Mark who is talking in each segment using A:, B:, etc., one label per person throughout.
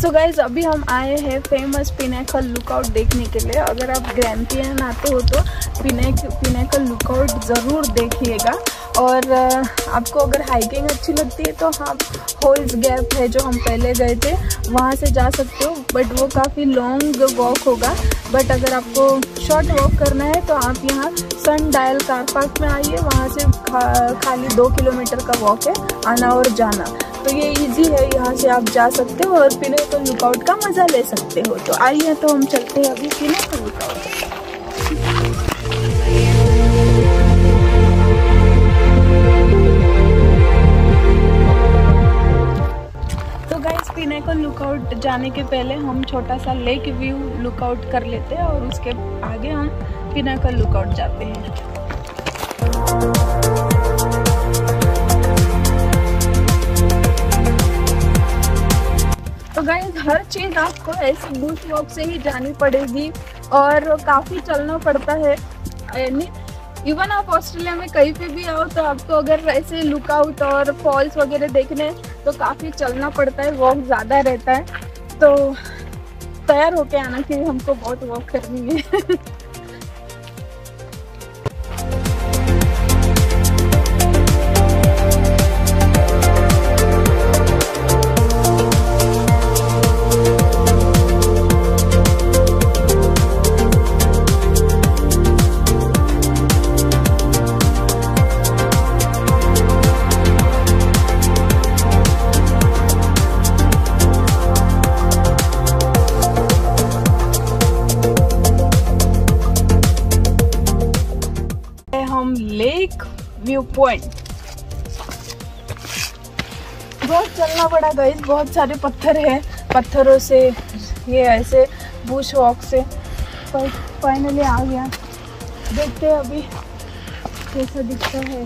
A: So guys अभी हम आए हैं फेमस पिनाकल लुकआउट देखने के लिए। अगर आप ग्रैम्पियन आते हो तो पिनाकल लुकआउट ज़रूर देखिएगा। और आपको अगर हाइकिंग अच्छी लगती है तो हाँ, होल्स गैप है जो हम पहले गए थे, वहाँ से जा सकते हो, बट वो काफ़ी लॉन्ग वॉक होगा। बट अगर आपको शॉर्ट वॉक करना है तो आप यहाँ सन डायल कार पार्क में आइए, वहाँ से खाली 2 किलोमीटर का वॉक है आना और जाना। तो ये इजी है, यहाँ से आप जा सकते हो और पिनाकल लुकआउट का मज़ा ले सकते हो। तो आइए तो हम चलते हैं अभी पिनाकल लुकआउट। तो गाइस पिनाकल लुकआउट जाने के पहले हम छोटा सा लेक व्यू लुकआउट कर लेते हैं और उसके आगे हम पिनाकल लुकआउट जाते हैं। तो गाइस हर चीज़ आपको ऐसे बुश वॉक से ही जानी पड़ेगी और काफ़ी चलना पड़ता है। इवन आप ऑस्ट्रेलिया में कहीं पे भी आओ तो आपको अगर ऐसे लुकआउट और फॉल्स वगैरह देखने तो काफ़ी चलना पड़ता है, वॉक ज़्यादा रहता है। तो तैयार होके आना कि हमको बहुत वॉक करनी है। लेक व्यू पॉइंट बहुत चलना पड़ा गाइस, बहुत सारे पत्थर हैं, पत्थरों से ये ऐसे बुश वॉक से फाइनली आ गया। देखते हैं अभी कैसा दिखता है।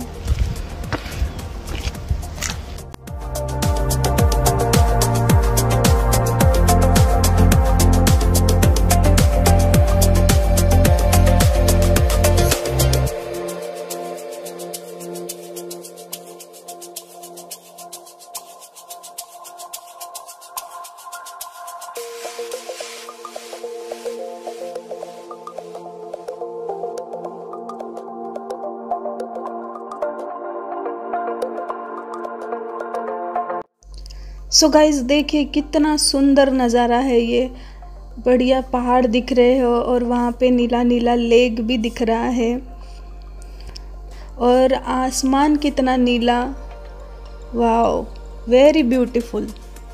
A: सो गाइस देखिए कितना सुंदर नज़ारा है ये। बढ़िया पहाड़ दिख रहे हो और वहाँ पे नीला नीला लेक भी दिख रहा है और आसमान कितना नीला, वाओ वेरी ब्यूटीफुल।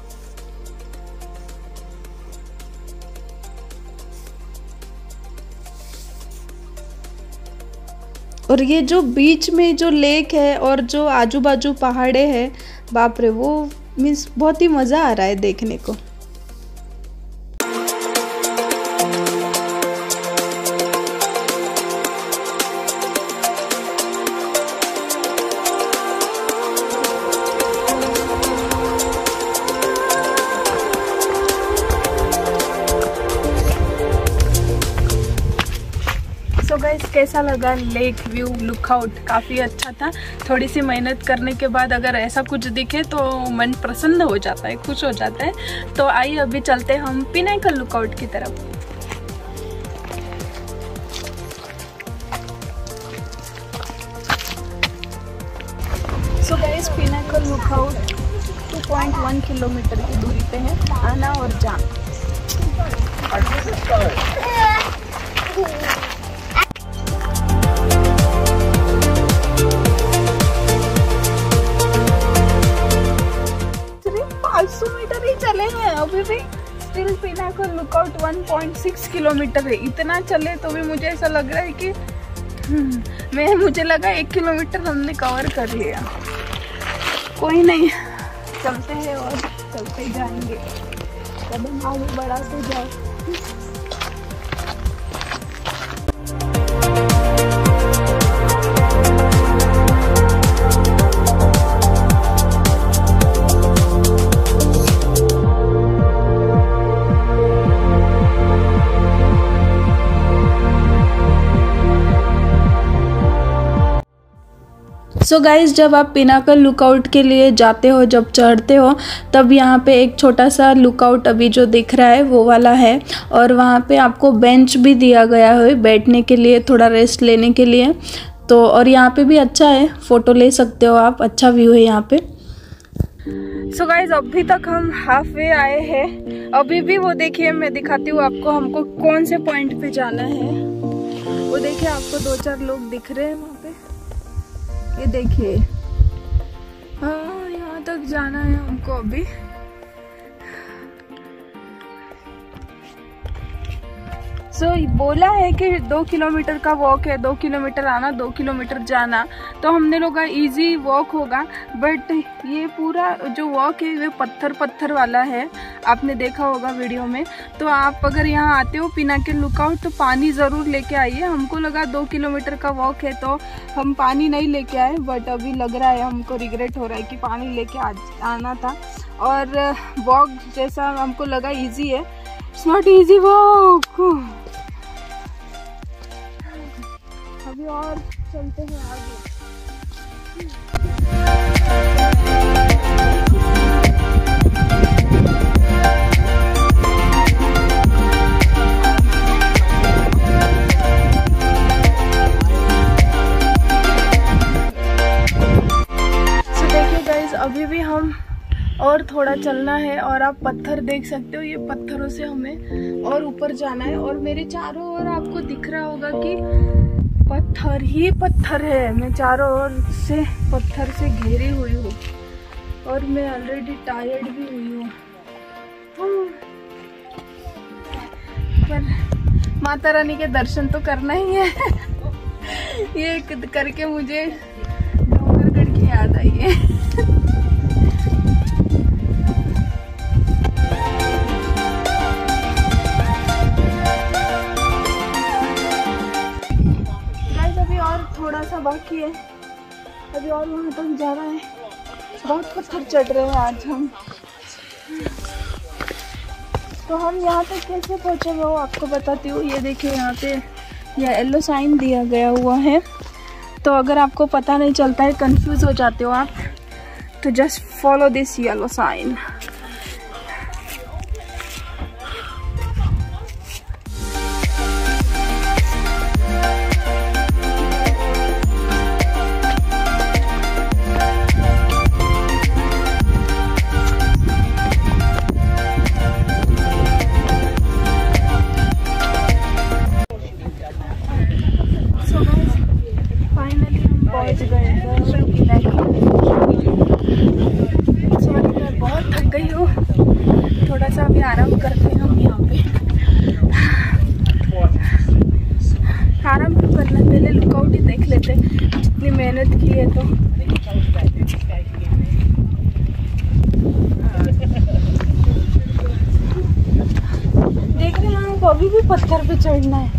A: और ये जो बीच में जो लेक है और जो आजू बाजू पहाड़े हैं, बाप रे, वो मीन्स बहुत ही मज़ा आ रहा है देखने को। सो गाइस कैसा लगा लेक व्यू लुकआउट? काफ़ी अच्छा था। थोड़ी सी मेहनत करने के बाद अगर ऐसा कुछ दिखे तो मन प्रसन्न हो जाता है, खुश हो जाता है। तो आइए अभी चलते हैं हम पिनाकल लुकआउट की तरफ। So guys Pinnacle Lookout 2.1 kilometre की दूरी पे है, आना और जाना। मीटर ही चले हैं अभी भी। स्टिल पिनाकल लुकआउट 1.6 किलोमीटर है। इतना चले तो भी मुझे ऐसा लग रहा है कि मुझे लगा 1 किलोमीटर हमने कवर कर लिया। कोई नहीं, चलते हैं और चलते जाएंगे, कदम आगे बढ़ाते जाओ। सो गाइज़, जब आप पिनाकल लुकआउट के लिए जाते हो, जब चढ़ते हो, तब यहाँ पे एक छोटा सा लुकआउट अभी जो दिख रहा है वो वाला है। और वहाँ पे आपको बेंच भी दिया गया है बैठने के लिए, थोड़ा रेस्ट लेने के लिए। तो और यहाँ पे भी अच्छा है, फ़ोटो ले सकते हो आप, अच्छा व्यू है यहाँ पे। सो गाइज, अभी तक हम हाफ वे आए हैं। अभी भी वो देखिए, मैं दिखाती हूँ आपको हमको कौन से पॉइंट पे जाना है। वो देखिए, आपको 2-4 लोग दिख रहे हैं वहाँ पे, ये देखिए। हाँ, यहाँ तक जाना है हमको अभी। बोला है कि 2 किलोमीटर का वॉक है, 2 किलोमीटर आना, 2 किलोमीटर जाना। तो हमने लोग इजी वॉक होगा, बट ये पूरा जो वॉक है वो पत्थर वाला है, आपने देखा होगा वीडियो में। तो आप अगर यहाँ आते हो पिनाकल लुकआउट तो पानी ज़रूर लेके आइए। हमको लगा 2 किलोमीटर का वॉक है तो हम पानी नहीं लेके आए, बट अभी लग रहा है हमको रिग्रेट हो रहा है कि पानी लेके आना था। और वॉक जैसा हमको लगा ईजी है, इट्स नॉट ईजी वॉक। अभी और चलते हैं आगे। देखिए गाइस, अभी भी हम और थोड़ा चलना है और आप पत्थर देख सकते हो। ये पत्थरों से हमें और ऊपर जाना है और मेरे चारों ओर आपको दिख रहा होगा कि पत्थर ही पत्थर है। मैं चारों ओर से पत्थर से घेरी हुई हूँ और मैं ऑलरेडी टायर्ड भी हुई हूँ, पर माता रानी के दर्शन तो करना ही है। ये करके मुझे डोंगरगढ़ की याद आई है। थोड़ा सा बाकी है, अभी और वहाँ तक जाना है। बहुत पत्थर चढ़ रहे हैं आज हम। तो हम यहाँ तक कैसे पहुँचे वो आपको बताती हूँ। ये देखिए, यहाँ पे ये येलो साइन दिया गया हुआ है। तो अगर आपको पता नहीं चलता है, कंफ्यूज हो जाते हो आप, तो just follow this yellow sign. बहुत थक गई हूँ, थोड़ा सा अभी आराम करते हैं हम यहाँ पे। आराम क्यों करना, पहले लुकआउट ही देख लेते, इतनी मेहनत की है तो। देख रहे हैं हमको अभी भी पत्थर पे चढ़ना है।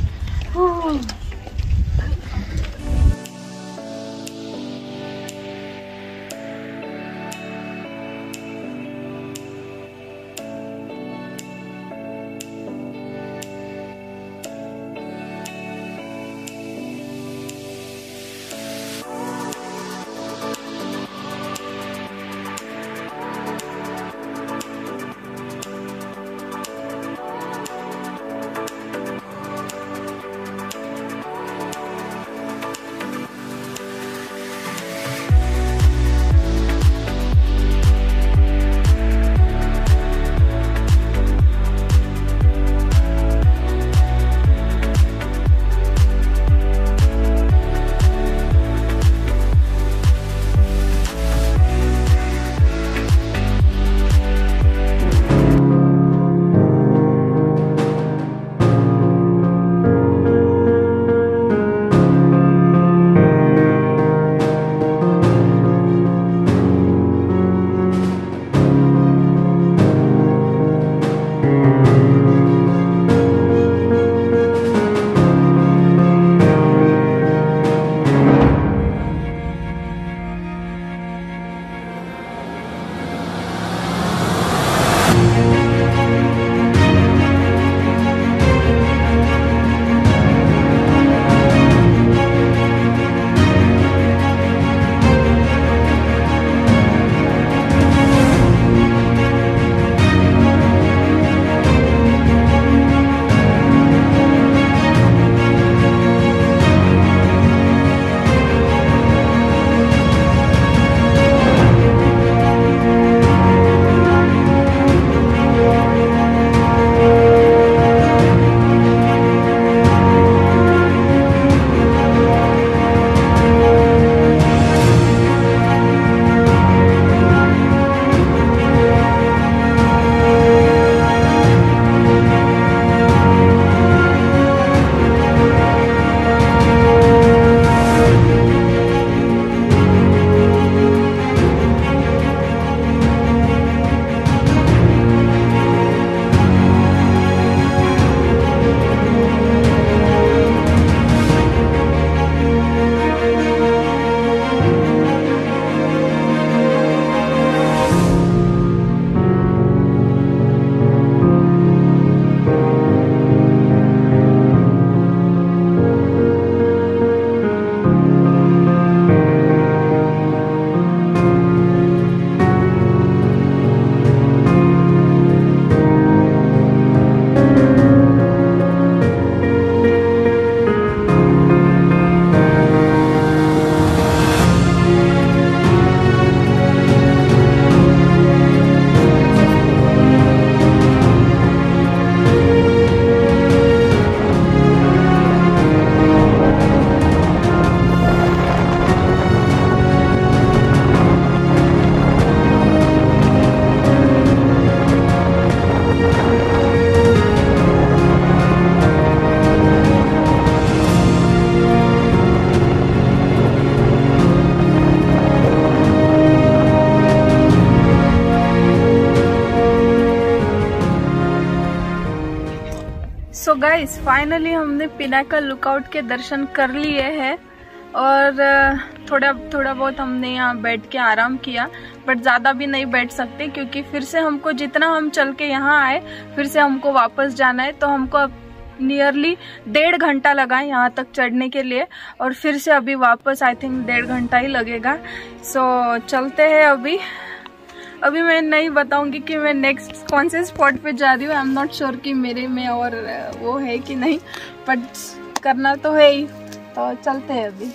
A: सो गाइस फाइनली हमने पिनाकल लुकआउट के दर्शन कर लिए हैं और थोड़ा बहुत हमने यहाँ बैठ के आराम किया, बट ज़्यादा भी नहीं बैठ सकते क्योंकि फिर से हमको जितना हम चल के यहाँ आए फिर से हमको वापस जाना है। तो हमको नियरली 1.5 घंटा लगा यहाँ तक चढ़ने के लिए और फिर से अभी वापस आई थिंक 1.5 घंटा ही लगेगा। सो चलते हैं। अभी मैं नहीं बताऊंगी कि मैं नेक्स्ट कौन से स्पॉट पे जा रही हूँ। आई एम नॉट श्योर कि मेरे में और वो है कि नहीं, बट करना तो है ही। तो चलते हैं अभी।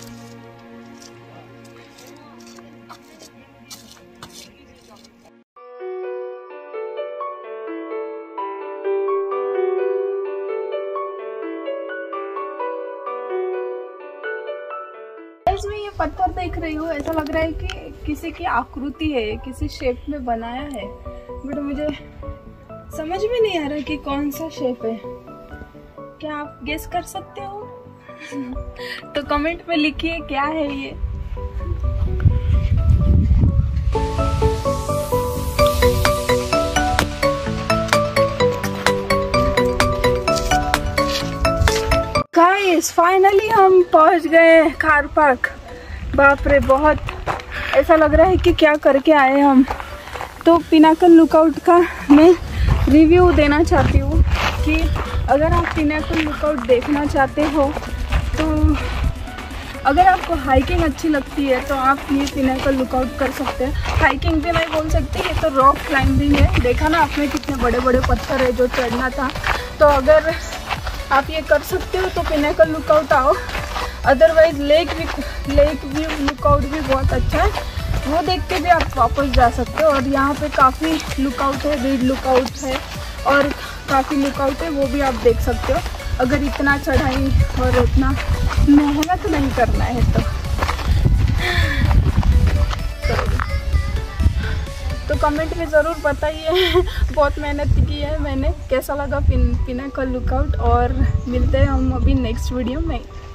A: मैं ये पत्थर देख रही हूँ, ऐसा लग रहा है कि किसी की आकृति है, किसी शेप में बनाया है, बट मुझे समझ में नहीं आ रहा कि कौन सा शेप है। क्या आप गेस कर सकते हो? तो कमेंट में लिखिए क्या है ये। गाइस फाइनली हम पहुंच गए कार पार्क। बाप रे, बहुत ऐसा लग रहा है कि क्या करके आए हम। तो पिनाकल लुकआउट का मैं रिव्यू देना चाहती हूँ कि अगर आप पिनाकल लुकआउट देखना चाहते हो तो अगर आपको हाइकिंग अच्छी लगती है तो आप ये पिनाकल लुकआउट कर सकते हैं। हाइकिंग भी नहीं बोल सकते, ये तो रॉक क्लाइंबिंग है। देखा ना आपने कितने बड़े बड़े पत्थर है जो चढ़ना था। तो अगर आप ये कर सकते हो तो पिनाकल लुकआउट आओ। अदरवाइज लेक व्यू लुकआउट भी बहुत अच्छा है, वो देख के भी आप वापस जा सकते हो। और यहाँ पे काफ़ी लुकआउट है, रीड लुकआउट है और काफ़ी लुकआउट है, वो भी आप देख सकते हो अगर इतना चढ़ाई और उतना मेहनत नहीं करना है तो कमेंट में ज़रूर बताइए। बहुत मेहनत की है मैंने, कैसा लगा पिनाकल लुकआउट। और मिलते हैं हम अभी नेक्स्ट वीडियो में।